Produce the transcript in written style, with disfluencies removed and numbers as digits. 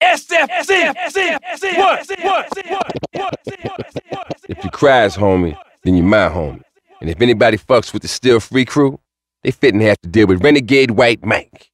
If you cries, homie, then you my homie. And if anybody fucks with the Still Free crew, they fittin' have to deal with Renegade White Mike.